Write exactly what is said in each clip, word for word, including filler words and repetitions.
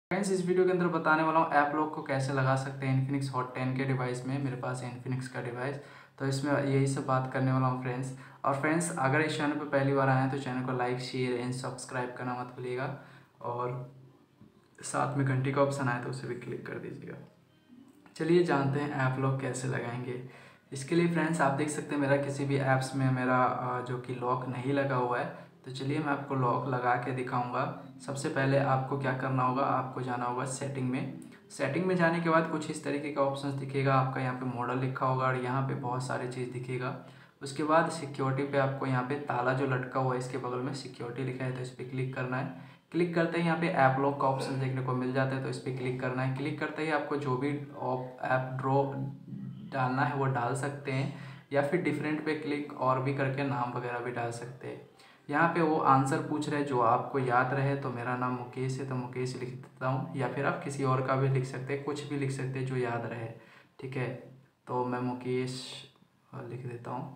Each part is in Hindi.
फ्रेंड्स, इस वीडियो के अंदर बताने वाला हूँ ऐप लॉक को कैसे लगा सकते हैं इन्फिनिक्स हॉट टेन के डिवाइस में। मेरे पास है इन्फिनिक्स का डिवाइस, तो इसमें यही सब बात करने वाला हूँ फ्रेंड्स। और फ्रेंड्स, अगर इस चैनल पर पहली बार आए हैं तो चैनल को लाइक शेयर एंड सब्सक्राइब करना मत भूलिएगा, और साथ में घंटी का ऑप्शन आए तो उसे भी क्लिक कर दीजिएगा। चलिए जानते हैं ऐप लॉक कैसे लगाएंगे। इसके लिए फ्रेंड्स, आप देख सकते हैं मेरा किसी भी ऐप्स में मेरा जो कि लॉक नहीं लगा हुआ है, तो चलिए मैं आपको लॉक लगा के दिखाऊंगा। सबसे पहले आपको क्या करना होगा, आपको जाना होगा सेटिंग में। सेटिंग में जाने के बाद कुछ इस तरीके का ऑप्शन दिखेगा, आपका यहाँ पे मॉडल लिखा होगा और यहाँ पे बहुत सारी चीज़ दिखेगा। उसके बाद सिक्योरिटी पे आपको यहाँ पे ताला जो लटका हुआ है इसके बगल में सिक्योरिटी लिखा है, तो इस पर क्लिक करना है। क्लिक करते ही यहाँ पे ऐप लॉक का ऑप्शन देखने को मिल जाता है, तो इस पर क्लिक करना है। क्लिक करते ही आपको जो भी ऐप ड्रॉ डालना है वो डाल सकते हैं, या फिर डिफरेंट पे क्लिक और भी करके नाम वगैरह भी डाल सकते हैं। यहाँ पे वो आंसर पूछ रहे हैं जो आपको याद रहे, तो मेरा नाम मुकेश है तो मुकेश लिख देता हूँ, या फिर आप किसी और का भी लिख सकते हैं, कुछ भी लिख सकते हैं जो याद रहे। ठीक है, तो मैं मुकेश लिख देता हूँ।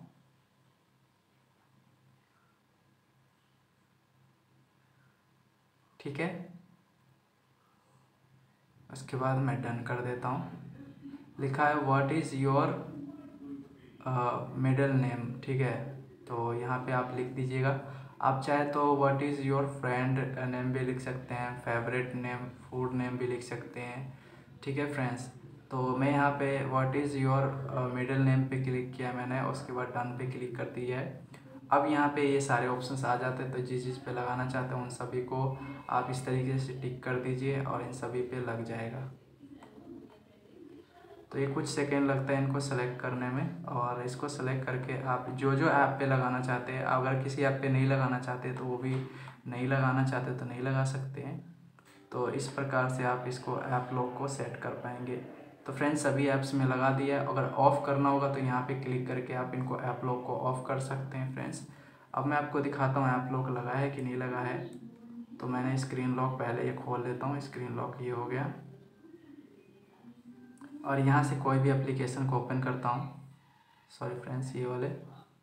ठीक है, उसके बाद मैं डन कर देता हूँ। लिखा है what is your middle name. ठीक है, तो यहाँ पे आप लिख दीजिएगा। आप चाहे तो what is your friend name भी लिख सकते हैं, फेवरेट नेम, फूड नेम भी लिख सकते हैं। ठीक है फ्रेंड्स, तो मैं यहाँ पे what is your middle name पे क्लिक किया मैंने, उसके बाद डन पे क्लिक कर दिया है। अब यहाँ पे ये सारे ऑप्शंस आ जाते हैं, तो जिस चीज़ पे लगाना चाहते हैं उन सभी को आप इस तरीके से टिक कर दीजिए और इन सभी पे लग जाएगा। तो ये कुछ सेकेंड लगता है इनको सेलेक्ट करने में, और इसको सेलेक्ट करके आप जो जो ऐप पे लगाना चाहते हैं, अगर किसी ऐप पे नहीं लगाना चाहते तो वो भी नहीं लगाना चाहते तो नहीं लगा सकते हैं। तो इस प्रकार से आप इसको ऐप लॉक को सेट कर पाएंगे। तो फ्रेंड्स, सभी ऐप्स में लगा दिया है। अगर ऑफ़ करना होगा तो यहाँ पे क्लिक करके आप इनको ऐप लॉक को ऑफ़ कर सकते हैं फ्रेंड्स। अब मैं आपको दिखाता हूँ ऐप लॉक लगा है कि नहीं लगा है। तो मैंने स्क्रीन लॉक पहले ये खोल देता हूँ, स्क्रीन लॉक ये हो गया, और यहाँ से कोई भी एप्लीकेशन को ओपन करता हूँ। सॉरी फ्रेंड्स, ये वाले,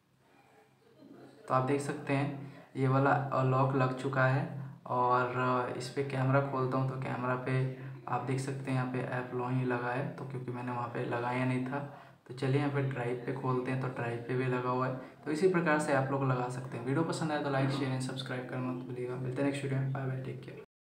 तो आप देख सकते हैं ये वाला लॉक लग चुका है। और इस पर कैमरा खोलता हूँ तो कैमरा पे आप देख सकते हैं यहाँ पे ऐप लॉक ही लगा है, तो क्योंकि मैंने वहाँ पे लगाया नहीं था। तो चलिए यहाँ पे ड्राइव पे खोलते हैं, तो ड्राइव पे भी लगा हुआ है। तो इसी प्रकार से ऐप लॉक लगा सकते हैं। वीडियो पसंद आए तो लाइक शेयर एंड सब्सक्राइब करना मत भूलिएगा। मिलते हैं नेक्स्ट वीडियो में। Bye bye, take care.